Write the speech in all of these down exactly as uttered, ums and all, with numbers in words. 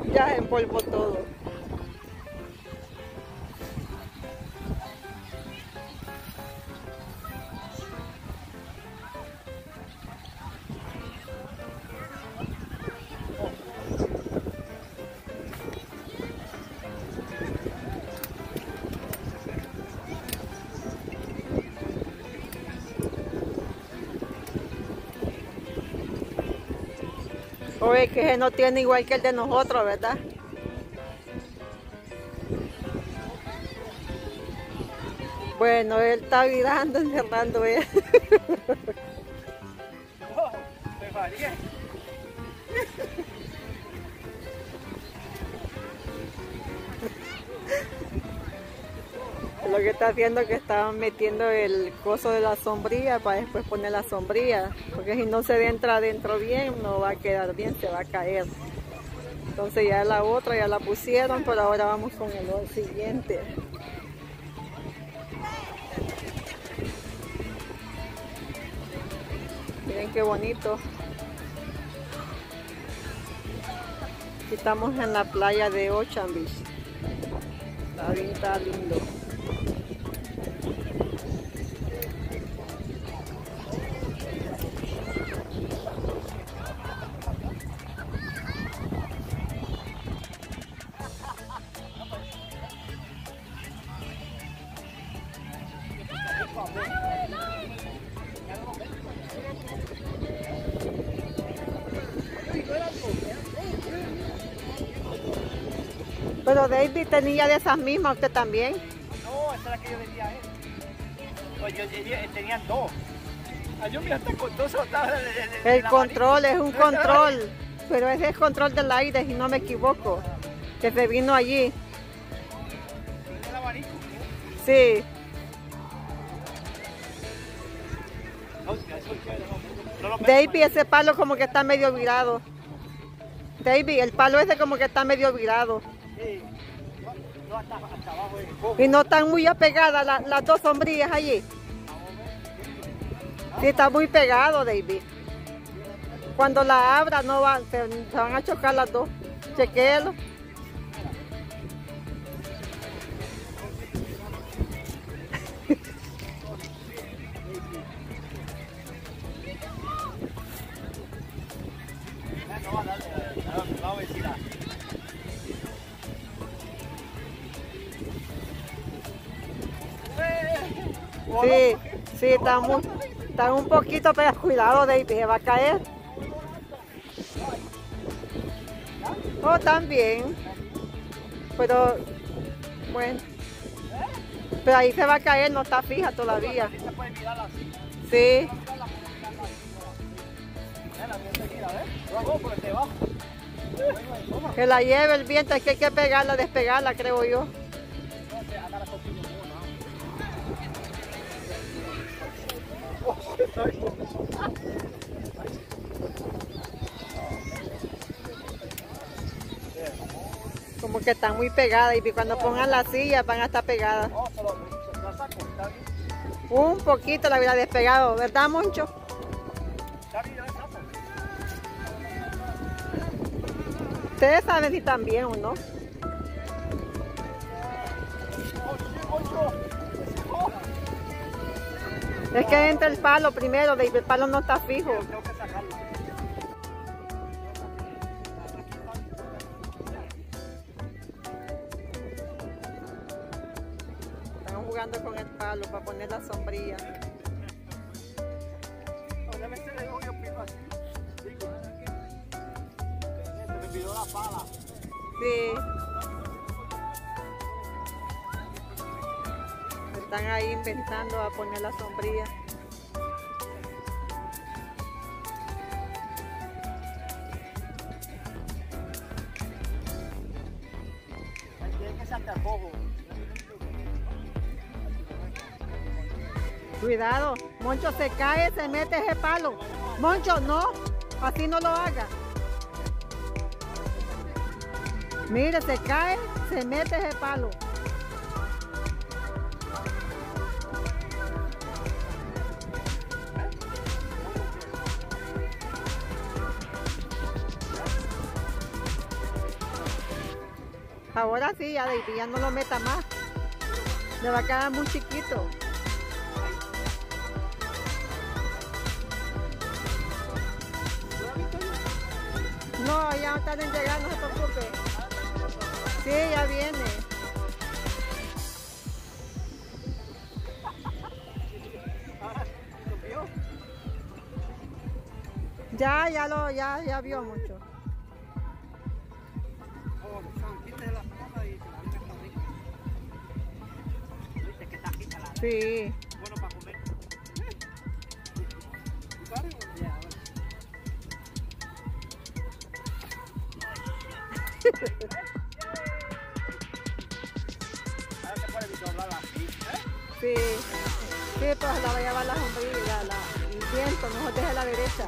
Ya en polvo todo. Oye, que no tiene igual que el de nosotros, ¿verdad? Bueno, él está virando, encerrando él. Oh, me varié. Lo que está haciendo es que está metiendo el coso de la sombrilla para después poner la sombrilla, porque si no se entra adentro bien, no va a quedar bien, se va a caer. Entonces ya la otra ya la pusieron, pero ahora vamos con el siguiente. Miren qué bonito. Aquí estamos en la playa de Ocean Beach. Está bien, está lindo. Pero David tenía de esas mismas, usted también. No, esa es la que yo vendía a él. Pues yo, yo, yo tenían dos. Ah, yo mira, hasta con dos soldados. El, el control es un control, pero ese es control del aire, si no me equivoco, que se vino allí. ¿El abanico? Sí. David, ese palo como que está medio virado. David, el palo ese como que está medio virado. Sí. No, hasta, hasta abajo del coco. Y no están muy apegadas la, las dos sombrillas allí. Sí, está muy pegado, David. Cuando la abra no van, se, se van a chocar las dos. Chequéelo. Sí, sí, está muy, está un poquito, pero cuidado, David, se va a caer. Oh, también. Pero, bueno. Pero ahí se va a caer, no está fija todavía. Sí. Que la lleve el viento, es que hay que pegarla, despegarla, creo yo. Como que están muy pegadas y cuando pongan las sillas van a estar pegadas. Un poquito la hubiera despegado, ¿verdad, Moncho? Ustedes saben si están bien o no. Es que entra el palo primero, David, el palo no está fijo. Están jugando con el palo para poner la sombrilla. Sí. Están ahí inventando a poner la sombrilla. Cuidado, Moncho se cae, se mete ese palo. Moncho, no, así no lo haga. Mire, se cae, se mete ese palo. Ahora sí, ya de ya no lo meta más. Le va a quedar muy chiquito. No, ya están llegando, no se preocupe. Sí, ya viene. Ya, ya lo, ya, ya vio mucho. Sí. Bueno para comer. Ahora se puede doblar así, ¿eh? Sí. Sí, pues la va a llevar la sombrilla, la, el viento, mejor deje la derecha.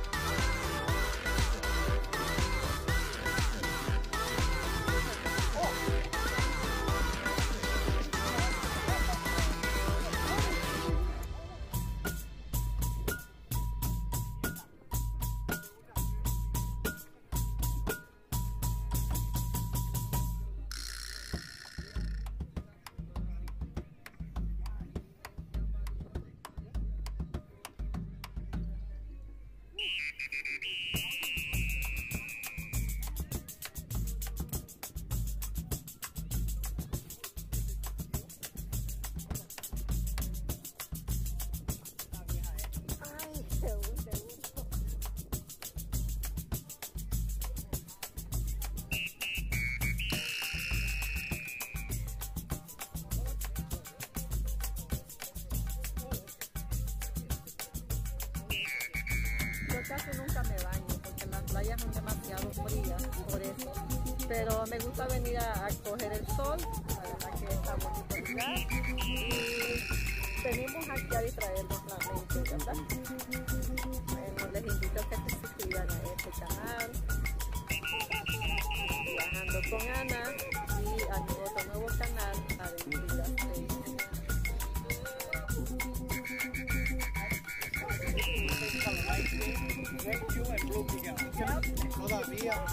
Casi nunca me baño porque las playas son demasiado frías, por eso. Pero me gusta venir a, a coger el sol, la verdad que está bonito el lugar. Y venimos aquí a distraernos la mente, ¿verdad? Bueno, les invito a que se suscriban a este canal, Viajando con Ana, y a mi otro nuevo canal, Aventuras Felices. Todavía.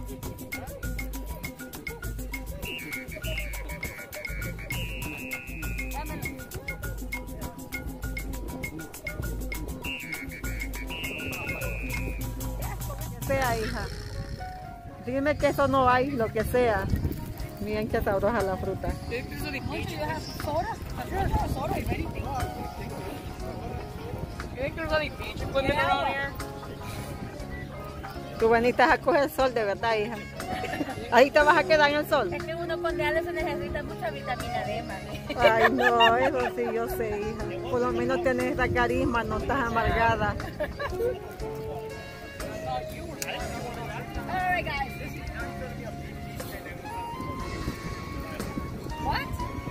Sea, hija. Dime que eso no hay, lo que sea. Miren qué sabrosa la fruta. Tú veniste a coger sol, de verdad, hija. Ahí te vas a quedar en el sol. Es que uno con diabetes se necesita mucha vitamina D, mami. Ay, no, eso sí, yo sé, hija. Por lo menos tienes esa carisma, no estás amargada. All right, guys. What?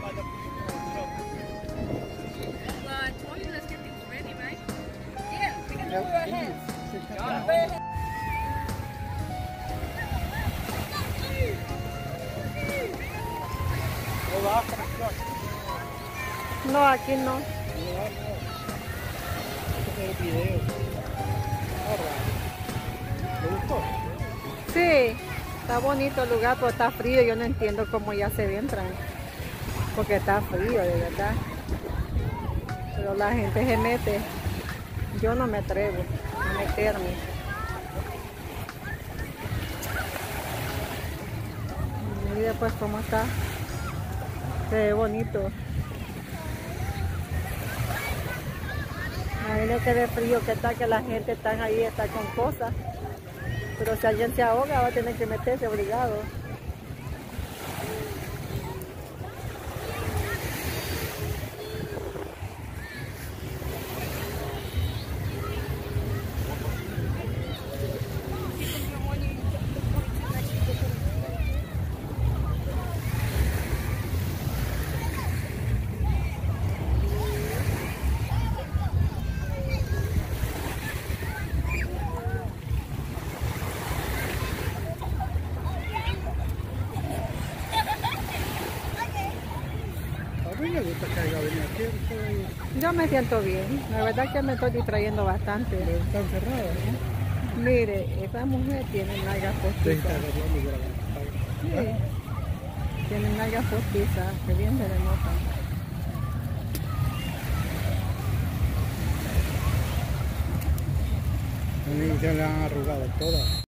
Well, I told you let's get things ready, right? Yeah, we can do it ahead. No, aquí no. El video. ¿Te gustó? Sí, está bonito el lugar, pero está frío. Yo no entiendo cómo ya se entran. Porque está frío, de verdad. Pero la gente se mete. Yo no me atrevo a meterme. Y después cómo está. Se ve bonito. Imagínate que de frío que está, que la gente está ahí, está con cosas. Pero si alguien se ahoga va a tener que meterse obligado. Me gusta que haya venido aquí. Yo me siento bien, la verdad que me estoy distrayendo bastante. Está encerrado, ¿no? Mire, esa mujer tiene nalgas postizas. Sí. Tienen nalgas postizas, que bien se le notan. A mí se le han arrugado todas.